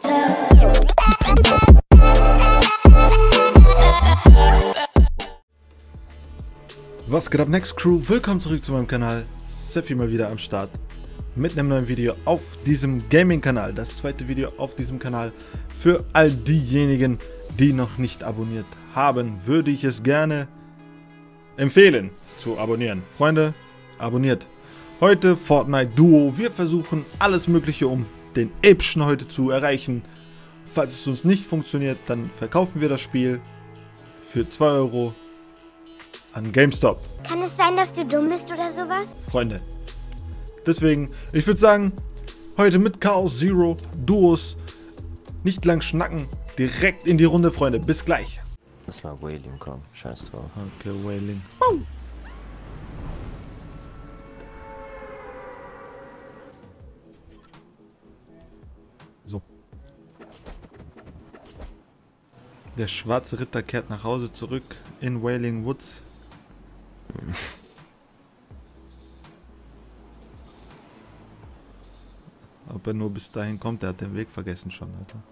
Was geht ab, Next Crew? Willkommen zurück zu meinem Kanal. Seffi mal wieder am Start mit einem neuen Video auf diesem Gaming-Kanal. Das zweite Video auf diesem Kanal. Für all diejenigen, die noch nicht abonniert haben, würde ich es gerne empfehlen zu abonnieren. Freunde, abonniert. Heute Fortnite Duo. Wir versuchen alles Mögliche, um den Epischen heute zu erreichen. Falls es uns nicht funktioniert, dann verkaufen wir das Spiel für 2 Euro an GameStop. Kann es sein, dass du dumm bist oder sowas? Freunde. Deswegen, ich würde sagen, heute mit Chaos Zero Duos nicht lang schnacken, direkt in die Runde, Freunde. Bis gleich. Lass mal Wailing kommen, scheiß drauf. Okay, Wailing. So. Der schwarze Ritter kehrt nach Hause zurück in Wailing Woods. Ob er nur bis dahin kommt, der hat den Weg vergessen schon, Alter.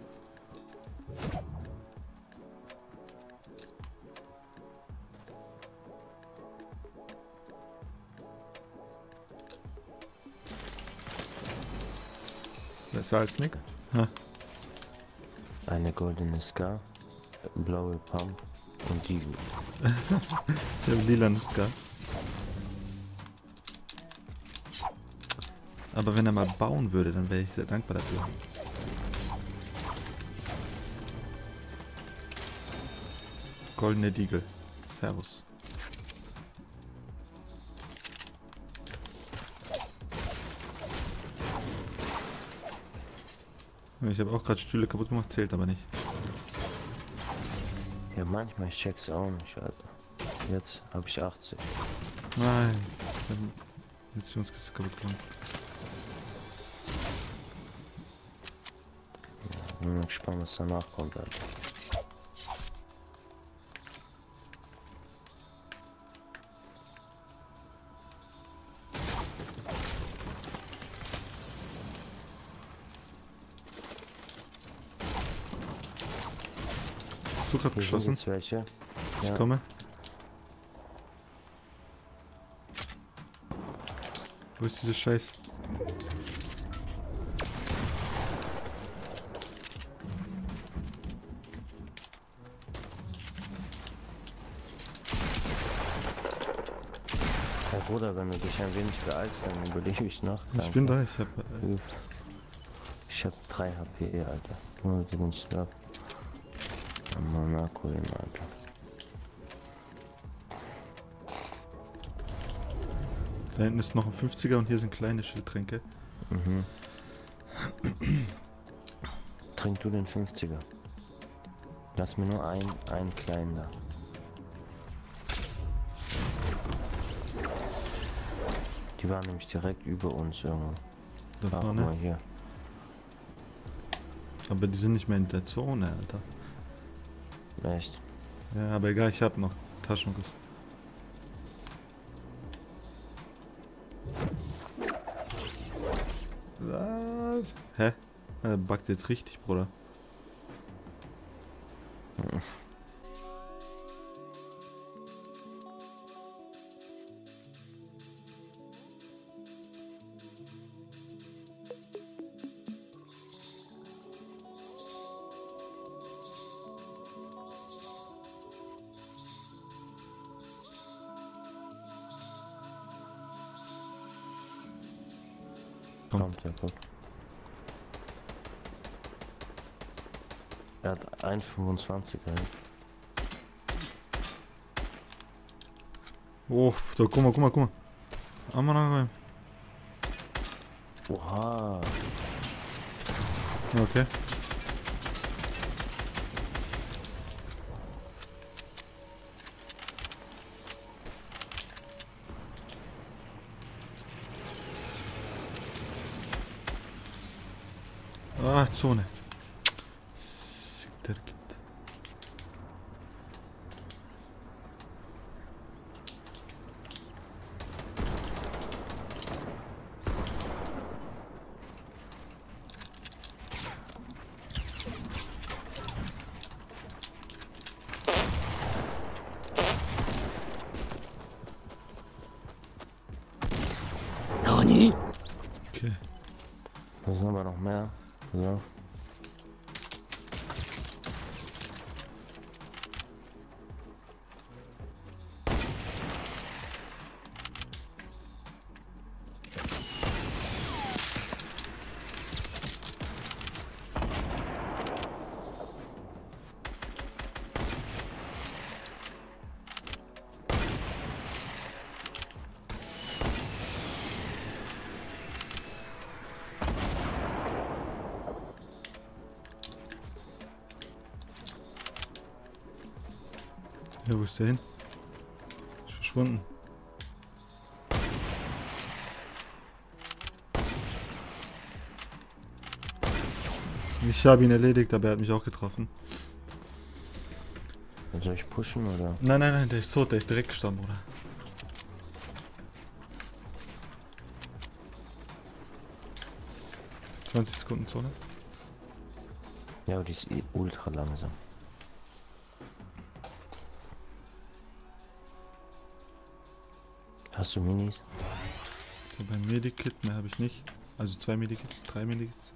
Besser als Nick. Ha. Eine goldene Scar, blaue Pump und die. Der lila Scar. Aber wenn er mal bauen würde, dann wäre ich sehr dankbar dafür. Goldene Diegel. Servus. Ich habe auch gerade Stühle kaputt gemacht, zählt aber nicht. Ja, manchmal ich check's auch nicht, Alter. Jetzt habe ich 80. Nein. Ich habe die Munitionskiste kaputt gemacht. Nur noch gespannt, was danach kommt, Alter. Hast du gerade geschossen? Jetzt welche? Ich Ja. komme. Wo ist dieses Scheiß? Herr Bruder, wenn du dich ein wenig beeilst, dann überlege ich noch. Ich bin da, ich hab... Ich hab 3 HP, Alter. Nur den Slap. Monaco, Alter. Da hinten ist noch ein 50er und hier sind kleine Schildtränke. Mhm. Trink du den 50er. Lass mir nur einen kleinen da. Die waren nämlich direkt über uns irgendwo. Da Ah, guck vorne. mal hier. Aber die sind nicht mehr in der Zone, Alter. Echt? Ja, aber egal, ich hab noch Taschenriss. Was? Hä? Er backt jetzt richtig, Bruder. Kommt, ja, guck. Er hat 1,25, ey. Oh, da guck mal, guck mal, guck mal. Einmal nach rein. Oha. Okay. Ah, Zone. Siktir git. So. Ja, wo ist der hin? Ist verschwunden. Ich habe ihn erledigt, aber er hat mich auch getroffen. Soll ich pushen oder? Nein, nein, nein, der ist tot, der ist direkt gestorben, Bruder. ...20 Sekunden Zone. Ja, aber die ist eh ultra langsam. Hast du Minis? Ich habe ein Medikit, mehr habe ich nicht. Also 2 Medikits, 3 Medikits.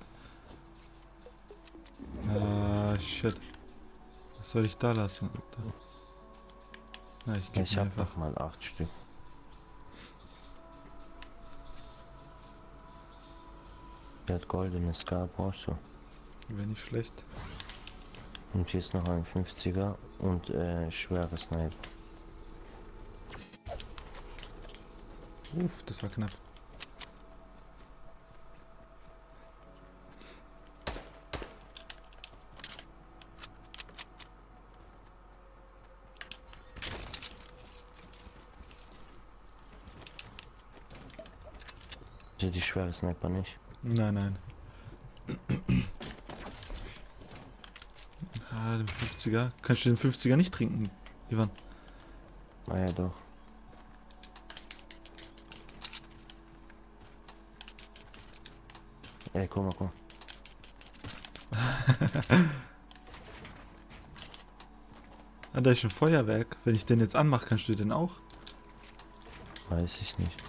Ah, shit. Was soll ich da lassen? Na, ich Ja, gebe ich mir hab einfach. noch mal 8 Stück. Der hat goldene Scar, brauchst du. Wäre nicht schlecht. Und hier ist noch ein 50er und schwere Sniper. Uff, das war knapp. Die schwere Sniper nicht. Nein, nein. Ah, den 50er. Kannst du den 50er nicht trinken, Ivan? Ah ja, doch. Ey, guck mal, guck. Ah, da ist ein Feuerwerk. Wenn ich den jetzt anmache, kannst du den auch? Weiß ich nicht.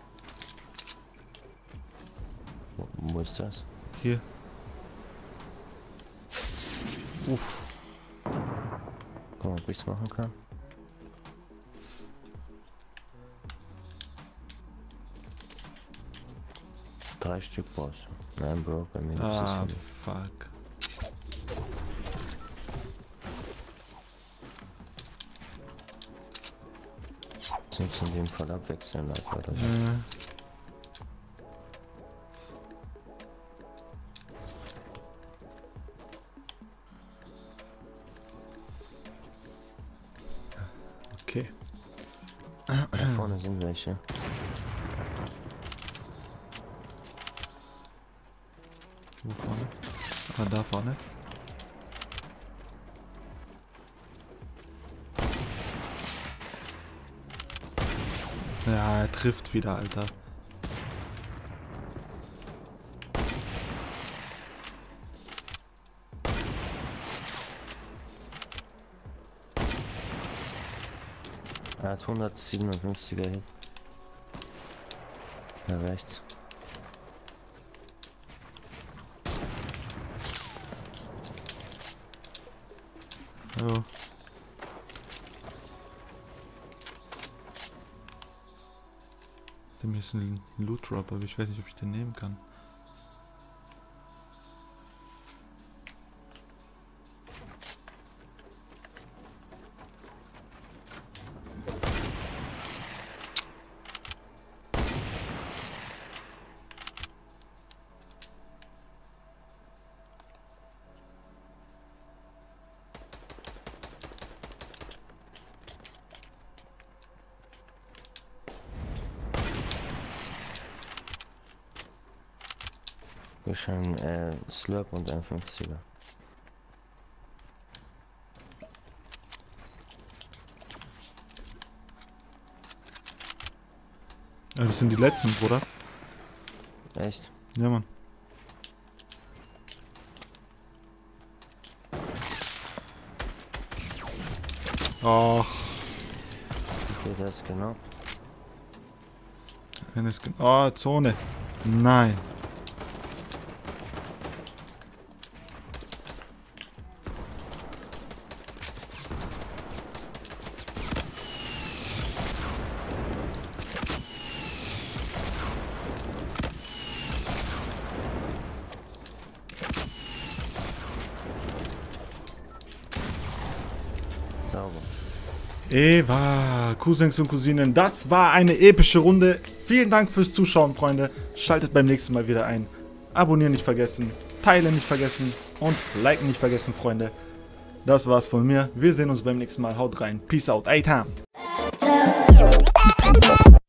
Wo ist das? Hier. Uff. Guck mal, ob ich's machen kann. Drei Stück brauchst du. Nein, Bro, bei mir Ah, ist es fuck. sonst in dem Fall abwechseln einfach oder so. Okay. Da vorne sind welche. Wo vorne? Ah, da vorne. Ja, er trifft wieder, Alter. Er hat 157er Hit. Da rechts. Hallo. Dem ist ein Loot Drop, aber ich weiß nicht, ob ich den nehmen kann. Wir schauen Slurp und ein 50er. Ja, das sind die letzten, Bruder. Echt? Ja, Mann. Och, Okay, das ist genau. eines. Oh, Zone. Nein. Eva, Cousins und Cousinen, das war eine epische Runde. Vielen Dank fürs Zuschauen, Freunde. Schaltet beim nächsten Mal wieder ein. Abonnieren nicht vergessen, teilen nicht vergessen und liken nicht vergessen, Freunde. Das war's von mir. Wir sehen uns beim nächsten Mal. Haut rein. Peace out. A-Time.